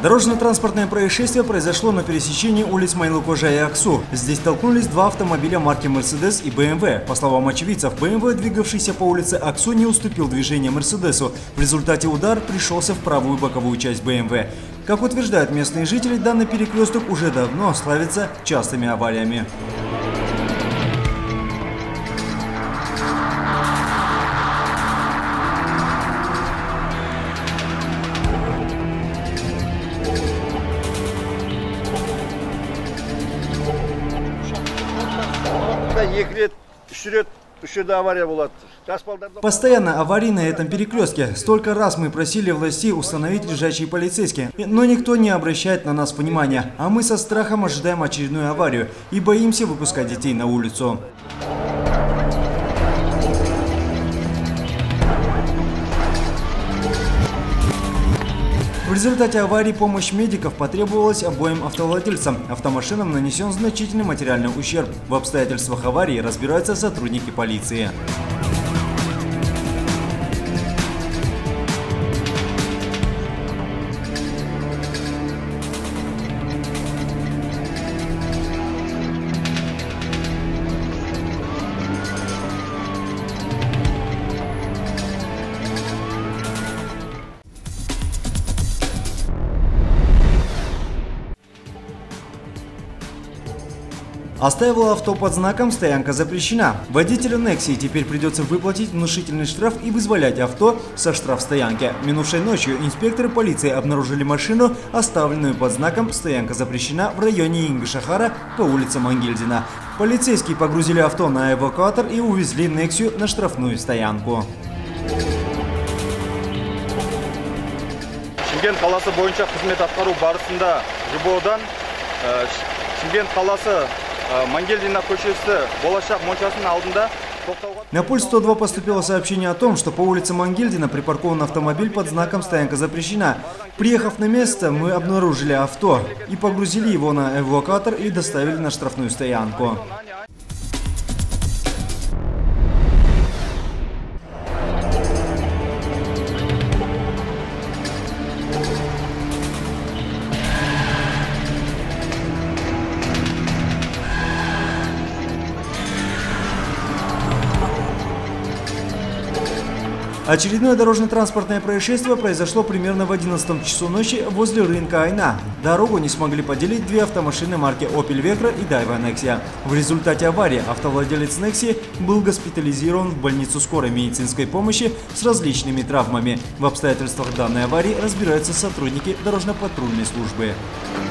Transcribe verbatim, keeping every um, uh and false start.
Дорожно-транспортное происшествие произошло на пересечении улиц Майлыкожа и Аксу. Здесь столкнулись два автомобиля марки «Мерседес» и бэ эм вэ. По словам очевидцев, бэ эм вэ, двигавшийся по улице Аксу, не уступил движение «Мерседесу». В результате удар пришелся в правую боковую часть бэ эм вэ. Как утверждают местные жители, данный перекресток уже давно славится частыми авариями. Постоянно аварии на этом перекрестке. Столько раз мы просили властей установить лежачие полицейские, но никто не обращает на нас внимания. А мы со страхом ожидаем очередную аварию и боимся выпускать детей на улицу. В результате аварии помощь медиков потребовалась обоим автовладельцам. Автомашинам нанесен значительный материальный ущерб. В обстоятельствах аварии разбираются сотрудники полиции. Оставила авто под знаком «Стоянка запрещена». Водителю Nexia теперь придется выплатить внушительный штраф и вызволять авто со штрафстоянки. Минувшей ночью инспекторы полиции обнаружили машину, оставленную под знаком «Стоянка запрещена» в районе Ингышахара по улице Мангельдина. Полицейские погрузили авто на эвакуатор и увезли Nexia на штрафную стоянку. Шымкент қаласы бойынша қызмет атқару барысында ЖБОдан Шымкент қаласы Мангельдина көшесі болашақ моншасының алдында. На пульс сто два поступило сообщение о том, что по улице Мангельдина припаркован автомобиль под знаком «Стоянка запрещена». Приехав на место, мы обнаружили авто и погрузили его на эвакуатор и доставили на штрафную стоянку. Очередное дорожно-транспортное происшествие произошло примерно в одиннадцатом часу ночи возле рынка Айна. Дорогу не смогли поделить две автомашины марки Opel Vectra и Daewoo Nexia. В результате аварии автовладелец Nexia был госпитализирован в больницу скорой медицинской помощи с различными травмами. В обстоятельствах данной аварии разбираются сотрудники дорожно-патрульной службы.